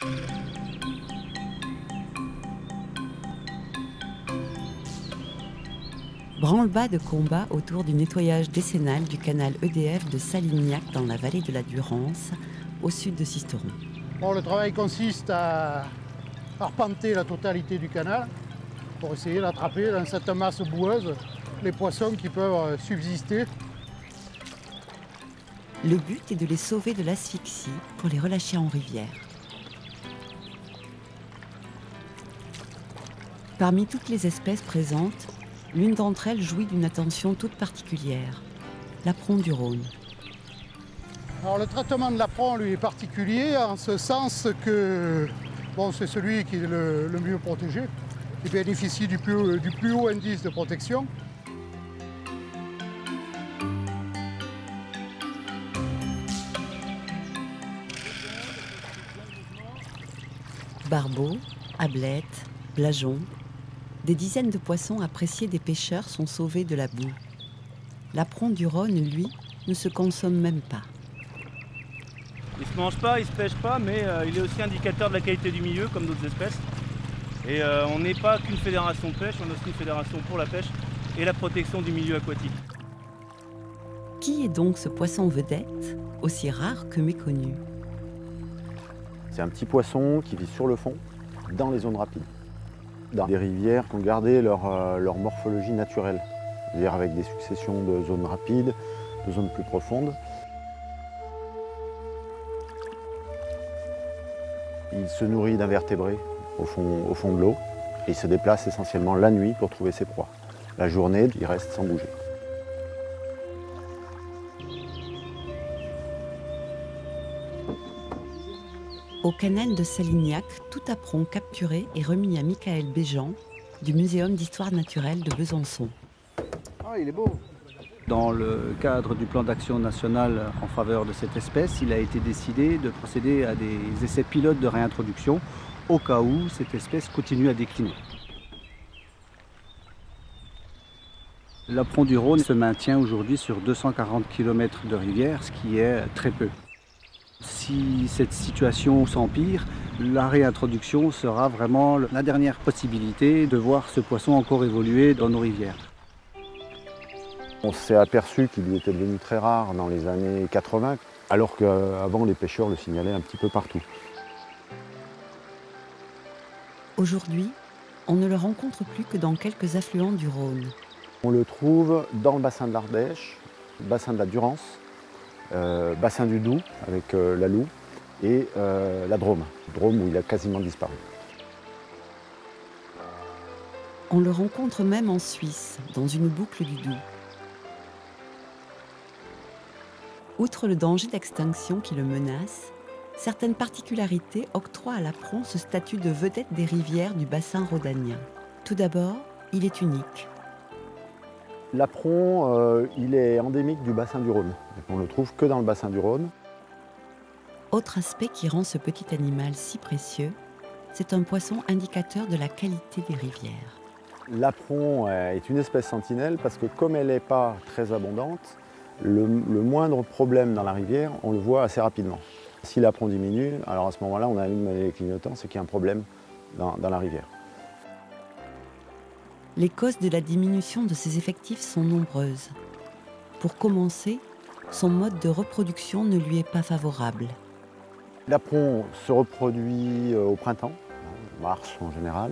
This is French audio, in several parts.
Branle-bas de combat autour du nettoyage décennal du canal EDF de Salignac dans la vallée de la Durance, au sud de Sisteron. Bon, le travail consiste à arpenter la totalité du canal pour essayer d'attraper dans cette masse boueuse les poissons qui peuvent subsister. Le but est de les sauver de l'asphyxie pour les relâcher en rivière. Parmi toutes les espèces présentes, l'une d'entre elles jouit d'une attention toute particulière, l'apron du Rhône. Alors, le traitement de l'apron lui est particulier en ce sens que bon, c'est celui qui est le mieux protégé. Il bénéficie du plus haut indice de protection. Barbeaux, ablettes, blageons, des dizaines de poissons appréciés des pêcheurs sont sauvés de la boue. L'apron du Rhône, lui, ne se consomme même pas. Il ne se mange pas, il ne se pêche pas, mais il est aussi indicateur de la qualité du milieu, comme d'autres espèces. Et on n'est pas qu'une fédération de pêche, on est aussi une fédération pour la pêche et la protection du milieu aquatique. Qui est donc ce poisson vedette, aussi rare que méconnu? C'est un petit poisson qui vit sur le fond, dans les zones rapides. Dans des rivières qui ont gardé leur morphologie naturelle, c'est-à-dire avec des successions de zones rapides, de zones plus profondes. Il se nourrit d'invertébrés au fond de l'eau et il se déplace essentiellement la nuit pour trouver ses proies. La journée, il reste sans bouger. Au canal de Salignac, tout apron capturé est remis à Michael Béjean du Muséum d'histoire naturelle de Besançon. Ah, il est beau! Dans le cadre du plan d'action national en faveur de cette espèce, il a été décidé de procéder à des essais pilotes de réintroduction au cas où cette espèce continue à décliner. L'apron du Rhône se maintient aujourd'hui sur 240 km de rivière, ce qui est très peu. Si cette situation s'empire, la réintroduction sera vraiment la dernière possibilité de voir ce poisson encore évoluer dans nos rivières. On s'est aperçu qu'il était devenu très rare dans les années 80, alors qu'avant les pêcheurs le signalaient un petit peu partout. Aujourd'hui, on ne le rencontre plus que dans quelques affluents du Rhône. On le trouve dans le bassin de l'Ardèche, le bassin de la Durance, bassin du Doubs avec la Loue et la Drôme où il a quasiment disparu. On le rencontre même en Suisse, dans une boucle du Doubs. Outre le danger d'extinction qui le menace, certaines particularités octroient à l'apron ce statut de vedette des rivières du bassin rhodanien. Tout d'abord, il est unique. L'apron, il est endémique du bassin du Rhône. On ne le trouve que dans le bassin du Rhône. Autre aspect qui rend ce petit animal si précieux, c'est un poisson indicateur de la qualité des rivières. L'apron est une espèce sentinelle parce que comme elle n'est pas très abondante, le moindre problème dans la rivière, on le voit assez rapidement. Si l'apron diminue, alors à ce moment-là, on allume les clignotants, c'est qu'il y a un problème dans la rivière. Les causes de la diminution de ses effectifs sont nombreuses. Pour commencer, son mode de reproduction ne lui est pas favorable. L'apron se reproduit au printemps, en mars en général,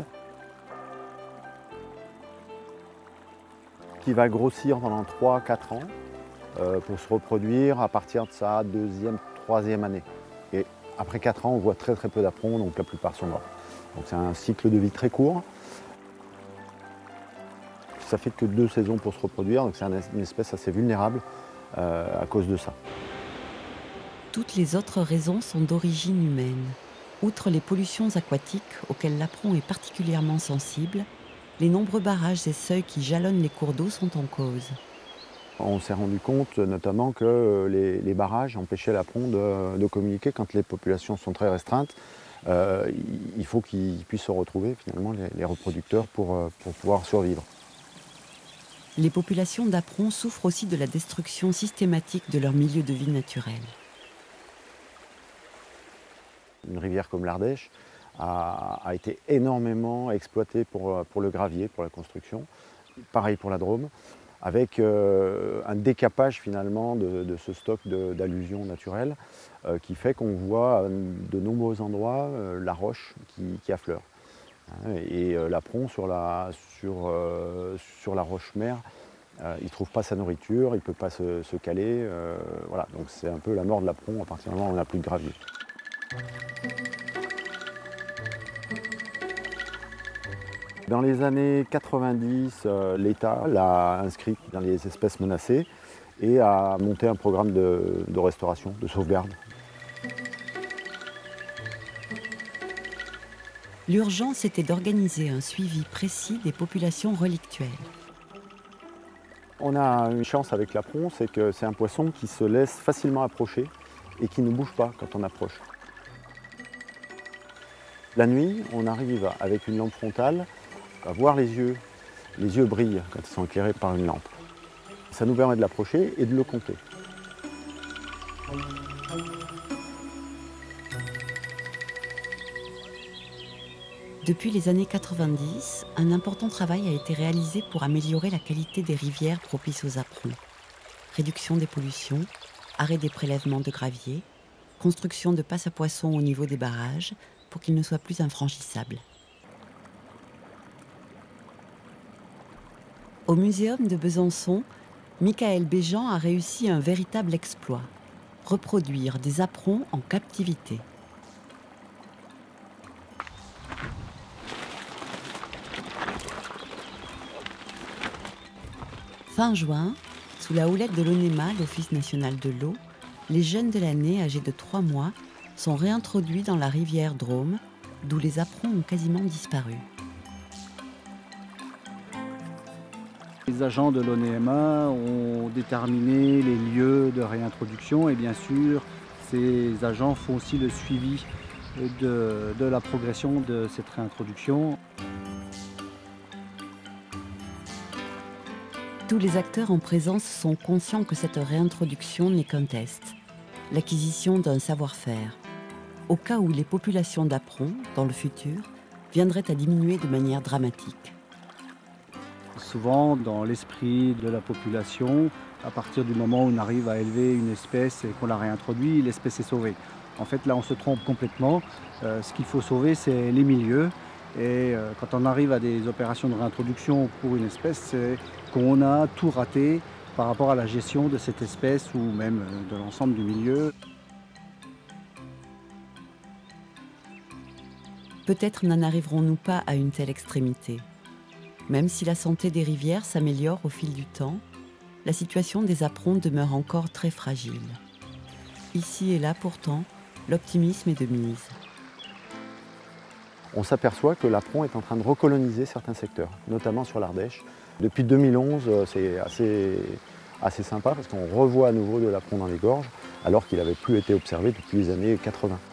qui va grossir pendant 3-4 ans pour se reproduire à partir de sa deuxième, troisième année. Et après 4 ans, on voit très peu d'aprons, donc la plupart sont morts. Donc c'est un cycle de vie très court. Ça fait que 2 saisons pour se reproduire, donc c'est une espèce assez vulnérable à cause de ça. Toutes les autres raisons sont d'origine humaine. Outre les pollutions aquatiques auxquelles l'apron est particulièrement sensible, les nombreux barrages et seuils qui jalonnent les cours d'eau sont en cause. On s'est rendu compte notamment que les barrages empêchaient l'apron de communiquer quand les populations sont très restreintes. Il faut qu'ils puissent se retrouver finalement, les reproducteurs, pour pouvoir survivre. Les populations d'aprons souffrent aussi de la destruction systématique de leur milieu de vie naturel. une rivière comme l'Ardèche a été énormément exploitée pour le gravier, pour la construction. Pareil pour la Drôme, avec un décapage finalement de ce stock d'alluvions naturelles qui fait qu'on voit de nombreux endroits la roche qui affleure. Et l'apron sur la roche-mère, il ne trouve pas sa nourriture, il ne peut pas se caler. Voilà. Donc c'est un peu la mort de l'apron à partir du moment où on n'a plus de gravier. Dans les années 90, l'État l'a inscrit dans les espèces menacées et a monté un programme de restauration, de sauvegarde. L'urgence était d'organiser un suivi précis des populations relictuelles. On a une chance avec l'apron, c'est que c'est un poisson qui se laisse facilement approcher et qui ne bouge pas quand on approche. La nuit, on arrive avec une lampe frontale à voir les yeux. Les yeux brillent quand ils sont éclairés par une lampe. Ça nous permet de l'approcher et de le compter. Depuis les années 90, un important travail a été réalisé pour améliorer la qualité des rivières propices aux aprons. Réduction des pollutions, arrêt des prélèvements de gravier, construction de passes à poissons au niveau des barrages pour qu'ils ne soient plus infranchissables. Au Muséum de Besançon, Michael Béjean a réussi un véritable exploit, reproduire des aprons en captivité. Fin juin, sous la houlette de l'ONEMA, l'Office national de l'eau, les jeunes de l'année âgés de 3 mois sont réintroduits dans la rivière Drôme, d'où les aprons ont quasiment disparu. Les agents de l'ONEMA ont déterminé les lieux de réintroduction et bien sûr, ces agents font aussi le suivi de la progression de cette réintroduction. Tous les acteurs en présence sont conscients que cette réintroduction n'est qu'un test, l'acquisition d'un savoir-faire, au cas où les populations d'aprons, dans le futur, viendraient à diminuer de manière dramatique. Souvent, dans l'esprit de la population, à partir du moment où on arrive à élever une espèce et qu'on la réintroduit, l'espèce est sauvée. En fait, là, on se trompe complètement. Ce qu'il faut sauver, c'est les milieux. Et quand on arrive à des opérations de réintroduction pour une espèce, c'est qu'on a tout raté par rapport à la gestion de cette espèce ou même de l'ensemble du milieu. Peut-être n'en arriverons-nous pas à une telle extrémité. Même si la santé des rivières s'améliore au fil du temps, la situation des aprons demeure encore très fragile. Ici et là, pourtant, l'optimisme est de mise. On s'aperçoit que l'apron est en train de recoloniser certains secteurs, notamment sur l'Ardèche. Depuis 2011, c'est assez sympa parce qu'on revoit à nouveau de l'apron dans les gorges, alors qu'il n'avait plus été observé depuis les années 80.